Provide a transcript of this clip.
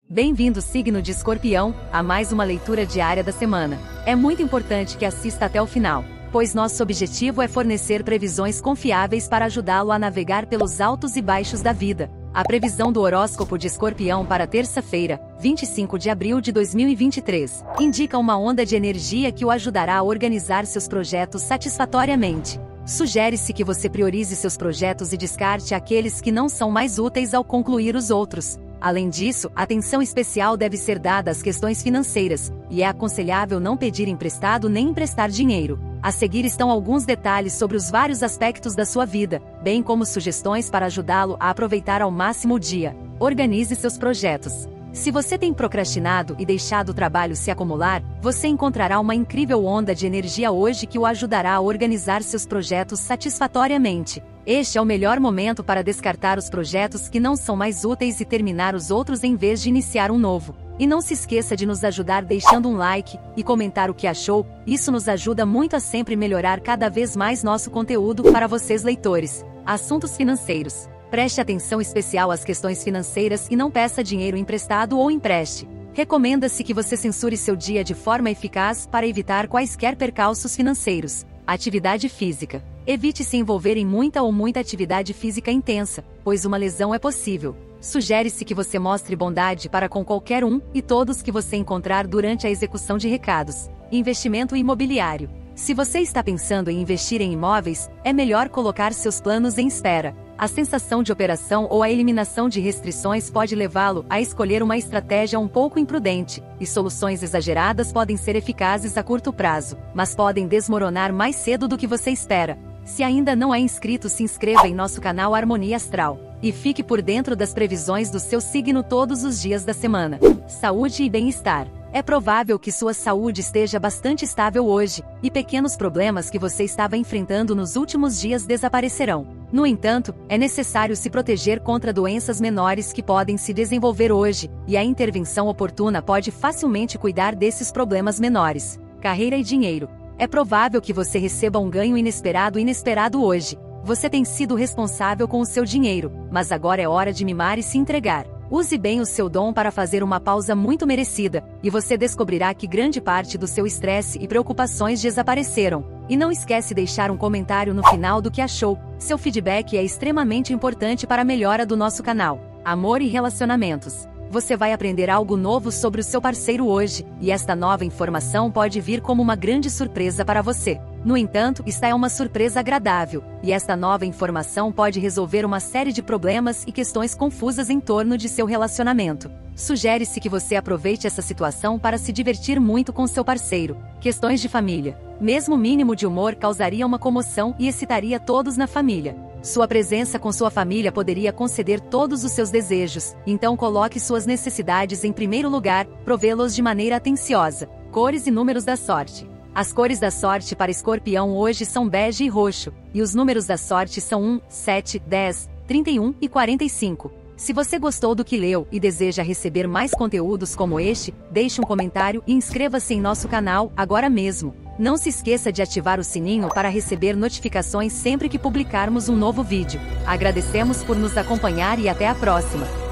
Bem-vindo, signo de Escorpião, a mais uma leitura diária da semana. É muito importante que assista até o final, pois nosso objetivo é fornecer previsões confiáveis para ajudá-lo a navegar pelos altos e baixos da vida. A previsão do horóscopo de Escorpião para terça-feira, 25 de abril de 2023, indica uma onda de energia que o ajudará a organizar seus projetos satisfatoriamente. Sugere-se que você priorize seus projetos e descarte aqueles que não são mais úteis ao concluir os outros. Além disso, atenção especial deve ser dada às questões financeiras, e é aconselhável não pedir emprestado nem emprestar dinheiro. A seguir estão alguns detalhes sobre os vários aspectos da sua vida, bem como sugestões para ajudá-lo a aproveitar ao máximo o dia. Organize seus projetos. Se você tem procrastinado e deixado o trabalho se acumular, você encontrará uma incrível onda de energia hoje que o ajudará a organizar seus projetos satisfatoriamente. Este é o melhor momento para descartar os projetos que não são mais úteis e terminar os outros em vez de iniciar um novo. E não se esqueça de nos ajudar deixando um like e comentar o que achou, isso nos ajuda muito a sempre melhorar cada vez mais nosso conteúdo para vocês leitores. Assuntos financeiros. Preste atenção especial às questões financeiras e não peça dinheiro emprestado ou empreste. Recomenda-se que você censure seu dia de forma eficaz para evitar quaisquer percalços financeiros. Atividade física. Evite se envolver em muita atividade física intensa, pois uma lesão é possível. Sugere-se que você mostre bondade para com qualquer um e todos que você encontrar durante a execução de recados. Investimento imobiliário. Se você está pensando em investir em imóveis, é melhor colocar seus planos em espera. A sensação de operação ou a eliminação de restrições pode levá-lo a escolher uma estratégia um pouco imprudente, e soluções exageradas podem ser eficazes a curto prazo, mas podem desmoronar mais cedo do que você espera. Se ainda não é inscrito, se inscreva em nosso canal Harmonia Astral e fique por dentro das previsões do seu signo todos os dias da semana. Saúde e bem-estar. É provável que sua saúde esteja bastante estável hoje, e pequenos problemas que você estava enfrentando nos últimos dias desaparecerão. No entanto, é necessário se proteger contra doenças menores que podem se desenvolver hoje, e a intervenção oportuna pode facilmente cuidar desses problemas menores. Carreira e dinheiro. É provável que você receba um ganho inesperado hoje. Você tem sido responsável com o seu dinheiro, mas agora é hora de mimar e se entregar. Use bem o seu dom para fazer uma pausa muito merecida, e você descobrirá que grande parte do seu estresse e preocupações desapareceram. E não esquece de deixar um comentário no final do que achou. Seu feedback é extremamente importante para a melhora do nosso canal. Amor e relacionamentos. Você vai aprender algo novo sobre o seu parceiro hoje, e esta nova informação pode vir como uma grande surpresa para você. No entanto, esta é uma surpresa agradável, e esta nova informação pode resolver uma série de problemas e questões confusas em torno de seu relacionamento. Sugere-se que você aproveite essa situação para se divertir muito com seu parceiro. Questões de família. Mesmo o mínimo de humor causaria uma comoção e excitaria todos na família. Sua presença com sua família poderia conceder todos os seus desejos, então coloque suas necessidades em primeiro lugar, provê-los de maneira atenciosa. Cores e números da sorte. As cores da sorte para Escorpião hoje são bege e roxo, e os números da sorte são 1, 7, 10, 31 e 45. Se você gostou do que leu e deseja receber mais conteúdos como este, deixe um comentário e inscreva-se em nosso canal agora mesmo. Não se esqueça de ativar o sininho para receber notificações sempre que publicarmos um novo vídeo. Agradecemos por nos acompanhar e até a próxima!